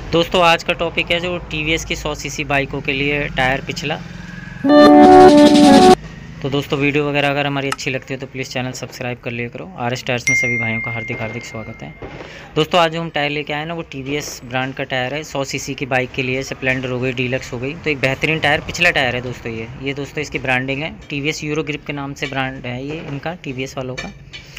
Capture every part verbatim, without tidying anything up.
दोस्तों आज का टॉपिक है जो टीवीएस की सौ सीसी बाइकों के लिए टायर पिछला। तो दोस्तों वीडियो वगैरह अगर हमारी अच्छी लगती है तो प्लीज़ चैनल सब्सक्राइब कर लिया करो। आर एस टायर्स में सभी भाइयों का हार्दिक हार्दिक स्वागत है। दोस्तों आज जो हम टायर लेके आए ना वो टीवीएस ब्रांड का टायर है। सौ सीसी की बाइक के लिए स्प्लेंडर हो गई, डीलक्स हो गई, तो एक बेहतरीन टायर पिछला टायर है दोस्तों। ये ये दोस्तों इसकी ब्रांडिंग है, टीवीएस यूरो ग्रिप के नाम से ब्रांड है ये इनका, टीवीएस वालों का।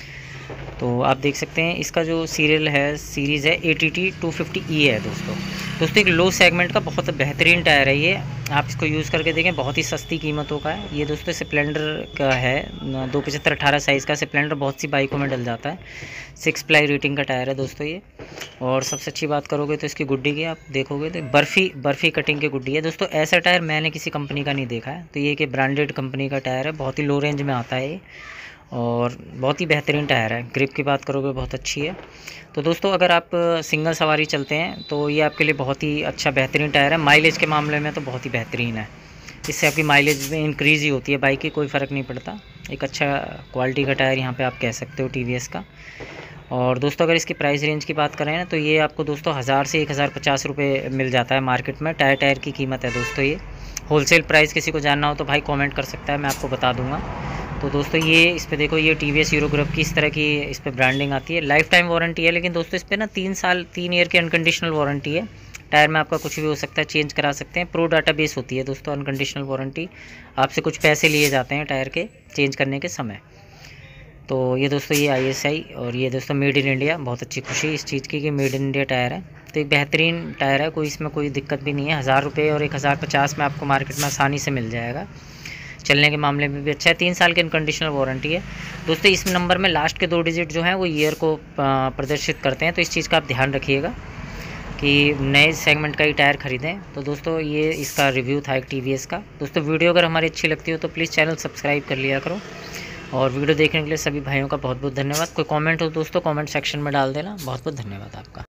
तो आप देख सकते हैं इसका जो सीरियल है, सीरीज़ है A T T two fifty E है दोस्तों। दोस्तों एक लो सेगमेंट का बहुत बेहतरीन टायर है ये, आप इसको यूज़ करके देखें, बहुत ही सस्ती कीमतों का है ये दोस्तों। स्प्लेंडर का है, दो पचहत्तर अठारह साइज़ का स्प्लेंडर बहुत सी बाइकों में डल जाता है। सिक्स प्लाई रेटिंग का टायर है दोस्तों ये। और सबसे अच्छी बात करोगे तो इसकी गुड्डी की आप देखोगे तो बर्फ़ी बर्फ़ी कटिंग की गुड्डी है दोस्तों। ऐसा टायर मैंने किसी कंपनी का नहीं देखा है, तो ये कि ब्रांडेड कंपनी का टायर है, बहुत ही लो रेंज में आता है ये और बहुत ही बेहतरीन टायर है। ग्रिप की बात करोगे बहुत अच्छी है। तो दोस्तों अगर आप सिंगल सवारी चलते हैं तो ये आपके लिए बहुत ही अच्छा बेहतरीन टायर है। माइलेज के मामले में तो बहुत ही बेहतरीन है, इससे आपकी माइलेज में इंक्रीज़ ही होती है, बाइक की कोई फ़र्क नहीं पड़ता। एक अच्छा क्वालिटी का टायर यहाँ पे आप कह सकते हो टीवीएस का। और दोस्तों अगर इसकी प्राइस रेंज की बात करें ना तो ये आपको दोस्तों हज़ार से एक हज़ार पचास रुपये मिल जाता है मार्केट में। टायर टायर की कीमत है दोस्तों ये। होलसेल प्राइस किसी को जानना हो तो भाई कमेंट कर सकता है, मैं आपको बता दूंगा। तो दोस्तों ये इस पे देखो, ये टीवीएस यूरो ग्रुप की इस तरह की इस पे ब्रांडिंग आती है। लाइफ टाइम वारंटी है, लेकिन दोस्तों इस पे ना तीन साल तीन ईयर की अनकंडीशनल वारंटी है। टायर में आपका कुछ भी हो सकता है, चेंज करा सकते हैं। प्रो डाटा बेस होती है दोस्तों अनकंडीशनल वारंटी, आपसे कुछ पैसे लिए जाते हैं टायर के चेंज करने के समय। तो ये दोस्तों ये आई एस आई और ये दोस्तों मेड इन इंडिया, बहुत अच्छी खुशी इस चीज़ की कि मेड इन इंडिया टायर है। तो एक बेहतरीन टायर है, कोई इसमें कोई दिक्कत भी नहीं है। हज़ार रुपये और एक हज़ार पचास में आपको मार्केट में आसानी से मिल जाएगा। चलने के मामले में भी अच्छा है, तीन साल की अनकंडीशनल वारंटी है दोस्तों। इस नंबर में लास्ट के दो डिजिट जो हैं वो ईयर को प्रदर्शित करते हैं, तो इस चीज़ का आप ध्यान रखिएगा कि नए सेगमेंट का ही टायर खरीदें। तो दोस्तों ये इसका रिव्यू था एक टीवीएस का। दोस्तों वीडियो अगर हमारी अच्छी लगती हो तो प्लीज़ चैनल सब्सक्राइब कर लिया करो। और वीडियो देखने के लिए सभी भाइयों का बहुत बहुत धन्यवाद। कोई कमेंट हो दोस्तों कमेंट सेक्शन में डाल देना। बहुत बहुत धन्यवाद आपका।